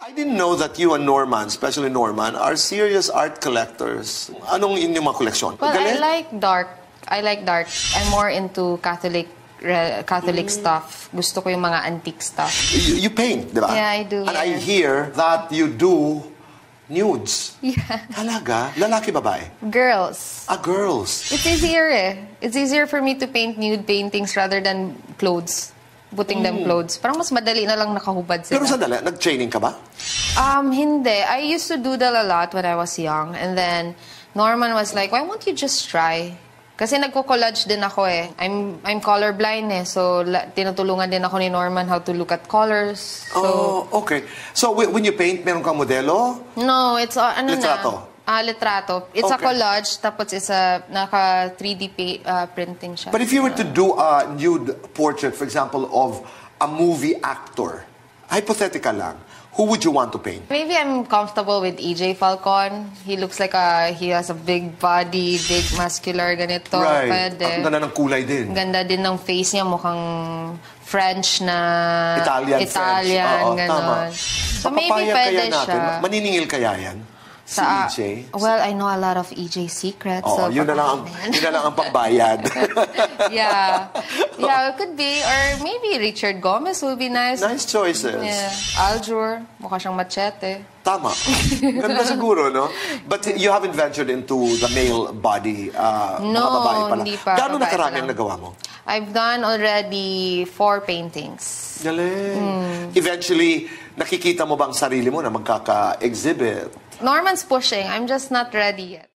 I didn't know that you and Norman, especially Norman, are serious art collectors. Anong inyong mga koleksyon? Well, Galing? I like dark. I'm more into Catholic stuff. Gusto ko yung mga antique stuff. You paint, di ba? Yeah, I do. And I hear that you do nudes. Yeah. Talaga? Lalaki, babae? Girls. Girls. It's easier eh. It's easier for me to paint nude paintings rather than clothes. Putting them clothes. Parang mas madali na lang nakahubad sila. Pero sandali, nag-training ka ba? Hindi. I used to doodle a lot when I was young. And then, Norman was like, why won't you just try? Kasi nagko-collage din ako eh. I'm colorblind eh. So, tinutulungan din ako ni Norman how to look at colors. So, okay. So, when you paint, meron kang modelo? No, it's litrato? Litrato. It's a collage, tapos it's a naka 3D printing siya. But if you were to do a nude portrait, for example, of a movie actor, hypothetical lang, who would you want to paint? Maybe I'm comfortable with EJ Falcon. He looks like he has a big body, big muscular, ganito. Right. Pwede. Ang ganda ng kulay din. Ganda din ng face niya, mukhang French na... Italian, French. Oo, ganon. tama. So maybe pwede siya. Maniningil kaya yan? Si EJ? Well, I know a lot of EJ secrets. Oh, so yun na lang ang pambayad. Yeah, it could be. Or maybe Richard Gomez will be nice. Nice choices. Yeah. Aljur, mukha siyang machete. Tama. Ganda siguro, no? But you haven't ventured into the male body, mga babae pala. Hindi pa. Gaano na karami ang nagawa mo? I've done already 4 paintings. Galing. Eventually, nakikita mo bang sarili mo na magkaka-exhibit? Norman's pushing. I'm just not ready yet.